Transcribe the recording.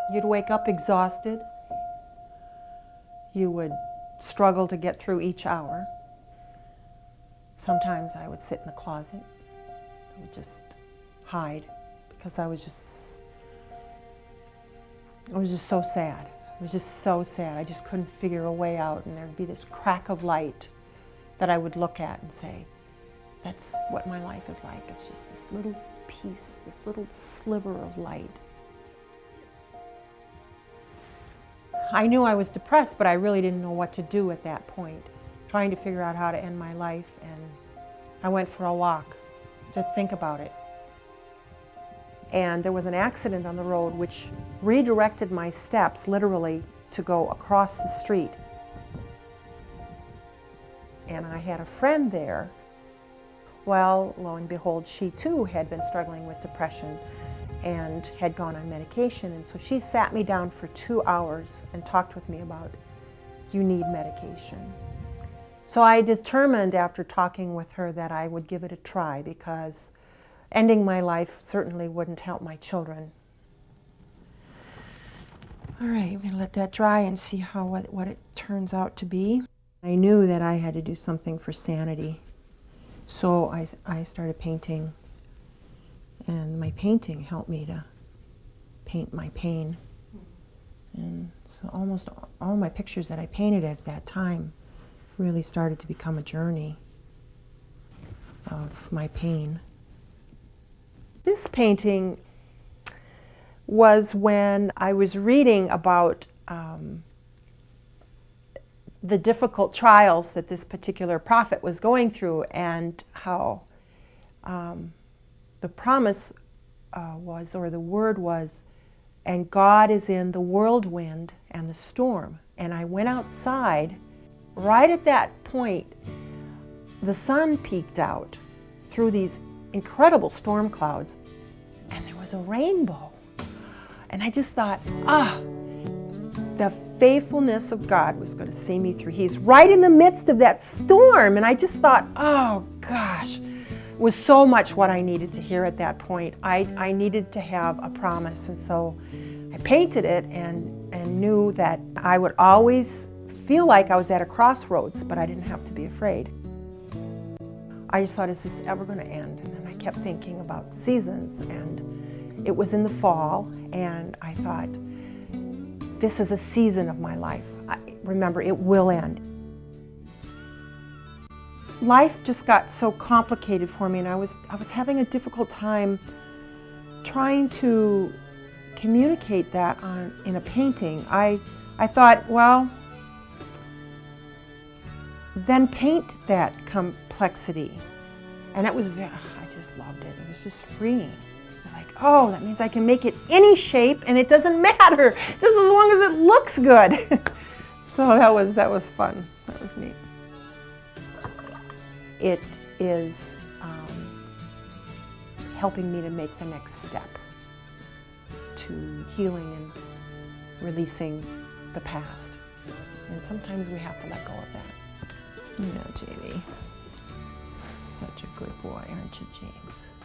You'd wake up exhausted. You would struggle to get through each hour. Sometimes I would sit in the closet. I would just hide because I was just so sad. I was just so sad. I just couldn't figure a way out, and there'd be this crack of light that I would look at and say, that's what my life is like. It's just this little piece, this little sliver of light. I knew I was depressed, but I really didn't know what to do at that point, trying to figure out how to end my life, and I went for a walk to think about it. And there was an accident on the road which redirected my steps, literally, to go across the street. And I had a friend there. Well, lo and behold, she too had been struggling with depression and had gone on medication. And so she sat me down for 2 hours and talked with me about, you need medication. So I determined after talking with her that I would give it a try, because ending my life certainly wouldn't help my children. All right, I'm going to let that dry and see what it turns out to be. I knew that I had to do something for sanity, so I started painting, and my painting helped me to paint my pain. And so almost all my pictures that I painted at that time really started to become a journey of my pain. This painting was when I was reading about the difficult trials that this particular prophet was going through, and how the promise was, or the word was, and God is in the whirlwind and the storm. And I went outside. Right at that point, the sun peeked out through these incredible storm clouds, and there was a rainbow. And I just thought, the faithfulness of God was going to see me through. He's right in the midst of that storm. And I just thought, oh gosh, it was so much what I needed to hear at that point. I needed to have a promise. And so I painted it and knew that I would always feel like I was at a crossroads, but I didn't have to be afraid. I just thought, is this ever going to end? And then I kept thinking about seasons, and it was in the fall, and I thought, this is a season of my life. Remember, it will end. Life just got so complicated for me, and I was having a difficult time trying to communicate that in a painting. I thought, well, then paint that complexity. And it was I just loved it. It was just freeing. It was like, oh, that means I can make it any shape and it doesn't matter, just as long as it looks good. So that was fun. That was neat. It is helping me to make the next step to healing and releasing the past. And sometimes we have to let go of that. Yeah, Jamie. Such a good boy, aren't you, James?